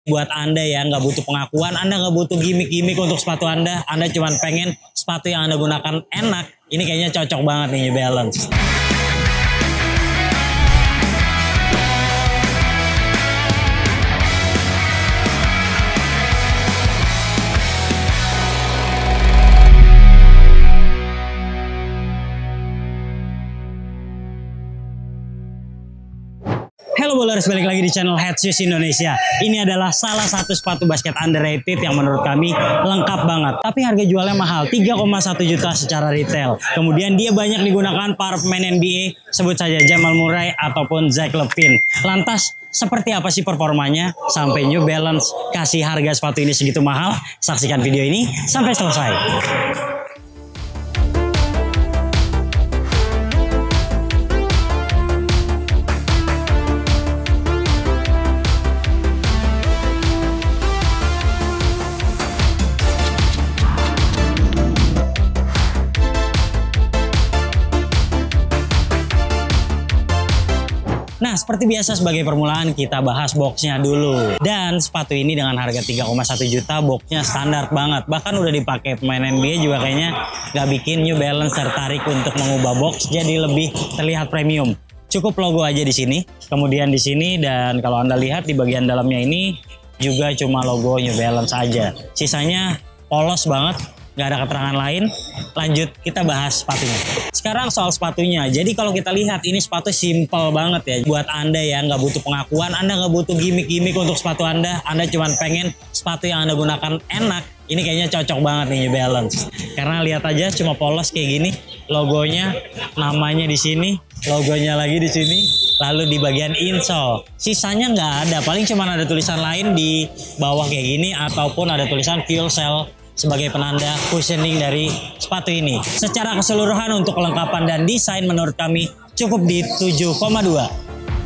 Buat Anda yang nggak butuh pengakuan, Anda nggak butuh gimmick-gimmick untuk sepatu Anda cuma pengen sepatu yang Anda gunakan enak, ini kayaknya cocok banget nih New Balance. Halo Bowlers, balik lagi di channel Head Shoes Indonesia. Ini adalah salah satu sepatu basket underrated yang menurut kami lengkap banget. Tapi harga jualnya mahal, 3,1 juta secara retail. Kemudian dia banyak digunakan para pemain NBA, sebut saja Jamal Murray ataupun Zach LaVine. Lantas, seperti apa sih performanya sampai New Balance kasih harga sepatu ini segitu mahal? Saksikan video ini sampai selesai. Nah, seperti biasa sebagai permulaan kita bahas boxnya dulu. Dan sepatu ini dengan harga 3,1 juta, boxnya standar banget. Bahkan udah dipakai pemain NBA juga kayaknya gak bikin New Balance tertarik untuk mengubah box jadi lebih terlihat premium. Cukup logo aja di sini, kemudian di sini, dan kalau Anda lihat di bagian dalamnya ini juga cuma logo New Balance aja. Sisanya polos banget. Gak ada keterangan lain. Lanjut kita bahas sepatunya. Sekarang soal sepatunya. Jadi kalau kita lihat ini sepatu simple banget ya. Buat Anda yang gak butuh pengakuan, Anda gak butuh gimmick-gimmick untuk sepatu Anda cuma pengen sepatu yang Anda gunakan enak, ini kayaknya cocok banget nih New Balance. Karena lihat aja cuma polos kayak gini. Logonya, namanya di sini, logonya lagi di sini, lalu di bagian insole. Sisanya nggak ada, paling cuma ada tulisan lain di bawah kayak gini ataupun ada tulisan fuel cell sebagai penanda cushioning dari sepatu ini. Secara keseluruhan untuk kelengkapan dan desain menurut kami cukup di 7,2.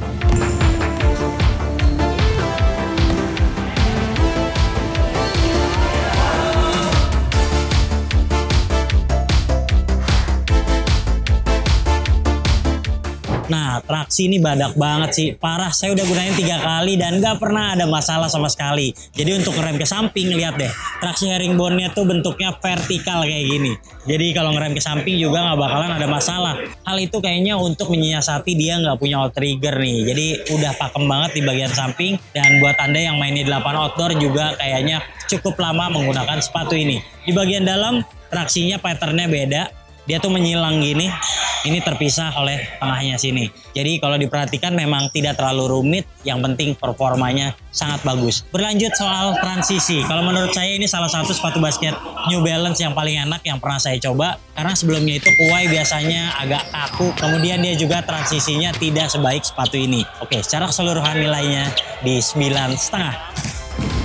Nah, traksi ini badak banget sih, parah. Saya udah gunain 3 kali dan gak pernah ada masalah sama sekali. Jadi untuk ngerem ke samping, lihat deh, traksi herringbone-nya tuh bentuknya vertikal kayak gini. Jadi kalau ngerem ke samping juga gak bakalan ada masalah. Hal itu kayaknya untuk menyiasati dia gak punya outrigger nih. Jadi udah pakem banget di bagian samping. Dan buat Anda yang main di 8 outdoor juga kayaknya cukup lama menggunakan sepatu ini. Di bagian dalam traksinya patternnya beda. Dia tuh menyilang gini, ini terpisah oleh tengahnya sini. Jadi kalau diperhatikan memang tidak terlalu rumit, yang penting performanya sangat bagus. Berlanjut soal transisi, kalau menurut saya ini salah satu sepatu basket New Balance yang paling enak yang pernah saya coba. Karena sebelumnya itu kuai biasanya agak kaku, kemudian dia juga transisinya tidak sebaik sepatu ini. Oke, secara keseluruhan nilainya di 9,5.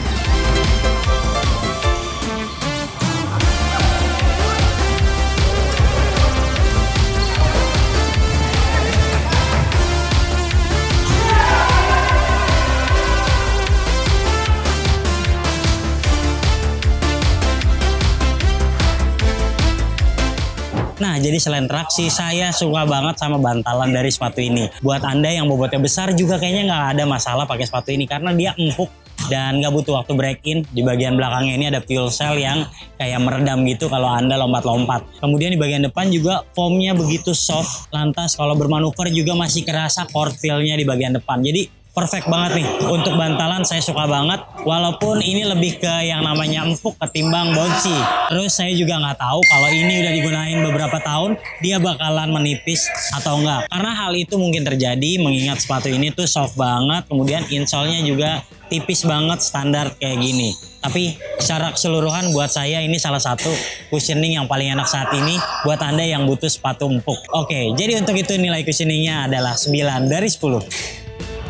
Nah, jadi selain traksi, saya suka banget sama bantalan dari sepatu ini. Buat Anda yang bobotnya besar juga kayaknya nggak ada masalah pakai sepatu ini karena dia empuk dan nggak butuh waktu break-in. Di bagian belakangnya ini ada fuel cell yang kayak meredam gitu kalau Anda lompat-lompat. Kemudian di bagian depan juga foamnya begitu soft. Lantas kalau bermanuver juga masih kerasa core feel-nya di bagian depan. Jadi perfect banget nih untuk bantalan, saya suka banget. Walaupun ini lebih ke yang namanya empuk ketimbang bouncy. Terus saya juga nggak tahu kalau ini udah digunain beberapa tahun dia bakalan menipis atau enggak. Karena hal itu mungkin terjadi mengingat sepatu ini tuh soft banget. Kemudian insole-nya juga tipis banget standar kayak gini. Tapi secara keseluruhan buat saya ini salah satu cushioning yang paling enak saat ini buat Anda yang butuh sepatu empuk. Oke, jadi untuk itu nilai cushioningnya adalah 9 dari 10.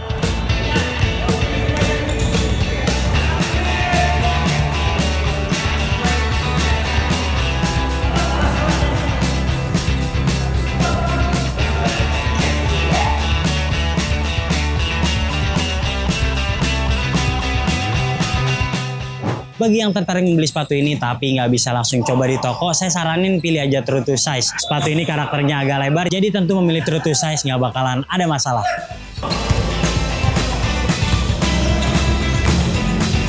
Bagi yang tertarik membeli sepatu ini tapi nggak bisa langsung coba di toko, saya saranin pilih aja True to Size. Sepatu ini karakternya agak lebar, jadi tentu memilih True to Size nggak bakalan ada masalah.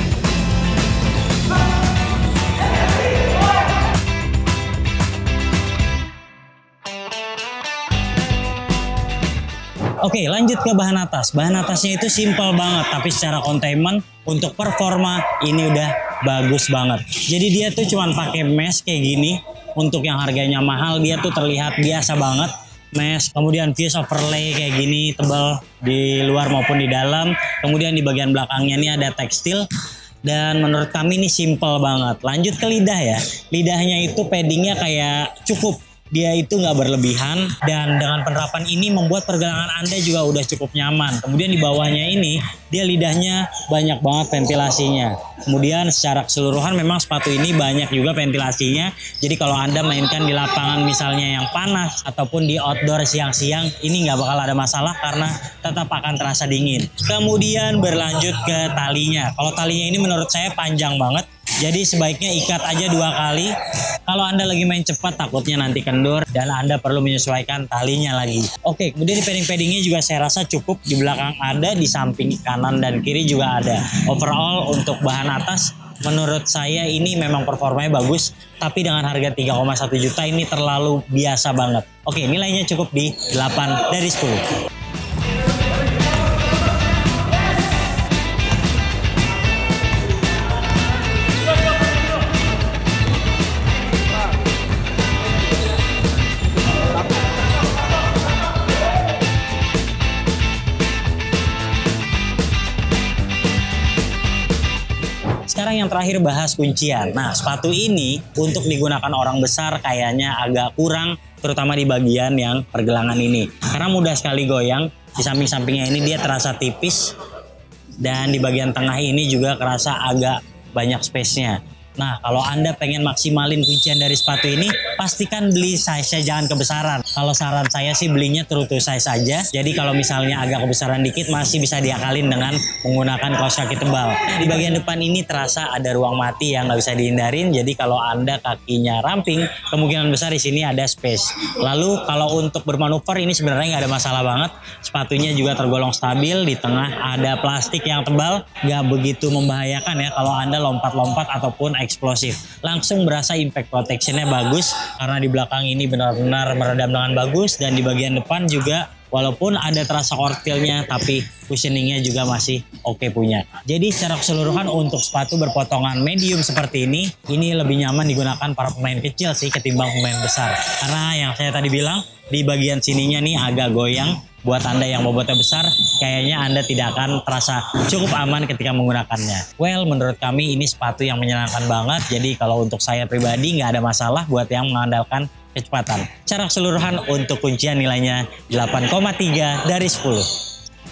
Oke, lanjut ke bahan atas. Bahan atasnya itu simple banget, tapi secara containment untuk performa ini udah bagus banget. Jadi dia tuh cuman pakai mesh kayak gini. Untuk yang harganya mahal dia tuh terlihat biasa banget. Mesh, kemudian fuse overlay kayak gini tebal di luar maupun di dalam. Kemudian di bagian belakangnya ini ada tekstil. Dan menurut kami ini simple banget. Lanjut ke lidah ya. Lidahnya itu paddingnya kayak cukup. Dia itu nggak berlebihan dan dengan penerapan ini membuat pergelangan Anda juga udah cukup nyaman. Kemudian di bawahnya ini dia lidahnya banyak banget ventilasinya. Kemudian secara keseluruhan memang sepatu ini banyak juga ventilasinya. Jadi kalau Anda mainkan di lapangan misalnya yang panas ataupun di outdoor siang-siang ini nggak bakal ada masalah karena tetap akan terasa dingin. Kemudian berlanjut ke talinya. Kalau talinya ini menurut saya panjang banget. Jadi sebaiknya ikat aja 2 kali. Kalau Anda lagi main cepat takutnya nanti kendur dan Anda perlu menyesuaikan talinya lagi. Oke, kemudian di padding-paddingnya juga saya rasa cukup. Di belakang ada, di samping kanan dan kiri juga ada. Overall untuk bahan atas menurut saya ini memang performanya bagus. Tapi dengan harga 3,1 juta ini terlalu biasa banget. Oke, nilainya cukup di 8 dari 10. Sekarang yang terakhir bahas kuncian. Nah, sepatu ini untuk digunakan orang besar kayaknya agak kurang, terutama di bagian yang pergelangan ini. Karena mudah sekali goyang, di samping-sampingnya ini dia terasa tipis, dan di bagian tengah ini juga kerasa agak banyak space-nya. Nah, kalau Anda pengen maksimalin kuncian dari sepatu ini, pastikan beli size-nya jangan kebesaran. Kalau saran saya sih belinya true to size saja. Jadi kalau misalnya agak kebesaran dikit masih bisa diakalin dengan menggunakan kaos kaki tebal. Di bagian depan ini terasa ada ruang mati yang nggak bisa dihindarin. Jadi kalau Anda kakinya ramping, kemungkinan besar di sini ada space. Lalu kalau untuk bermanuver ini sebenarnya nggak ada masalah banget. Sepatunya juga tergolong stabil. Di tengah ada plastik yang tebal, nggak begitu membahayakan ya kalau Anda lompat-lompat ataupun eksplosif. Langsung berasa impact protectionnya bagus karena di belakang ini benar-benar meredam dengan bagus, dan di bagian depan juga walaupun ada terasa kortilnya tapi cushioningnya juga masih oke punya. Jadi secara keseluruhan untuk sepatu berpotongan medium seperti ini lebih nyaman digunakan para pemain kecil sih ketimbang pemain besar. Karena yang saya tadi bilang di bagian sininya nih agak goyang. Buat Anda yang bobotnya besar, kayaknya Anda tidak akan terasa cukup aman ketika menggunakannya. Well, menurut kami ini sepatu yang menyenangkan banget. Jadi kalau untuk saya pribadi nggak ada masalah buat yang mengandalkan kecepatan. Secara keseluruhan untuk kuncian nilainya 8,3 dari 10.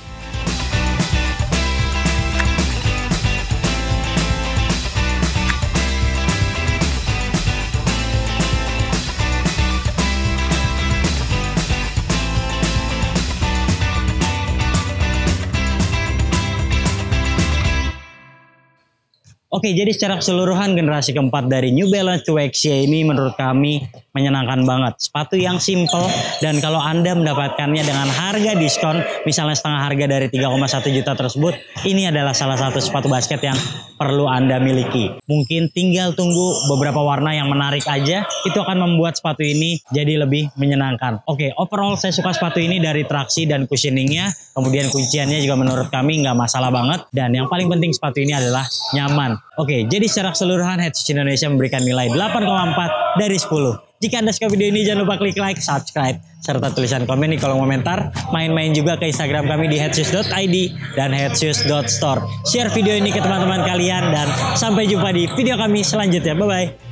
Oke, jadi secara keseluruhan generasi keempat dari New Balance 2XY ini menurut kami menyenangkan banget. Sepatu yang simple, dan kalau Anda mendapatkannya dengan harga diskon, misalnya setengah harga dari 3,1 juta tersebut, ini adalah salah satu sepatu basket yang perlu Anda miliki. Mungkin tinggal tunggu beberapa warna yang menarik aja, itu akan membuat sepatu ini jadi lebih menyenangkan. Oke, overall saya suka sepatu ini dari traksi dan cushioningnya, kemudian kunciannya juga menurut kami nggak masalah banget, dan yang paling penting sepatu ini adalah nyaman. Oke, jadi secara keseluruhan Head Shoes Indonesia memberikan nilai 8,4 dari 10. Jika Anda suka video ini, jangan lupa klik like, subscribe, serta tulisan komen di kolom komentar. Main-main juga ke Instagram kami di headshoes.id dan headshoes.store. Share video ini ke teman-teman kalian, dan sampai jumpa di video kami selanjutnya. Bye-bye.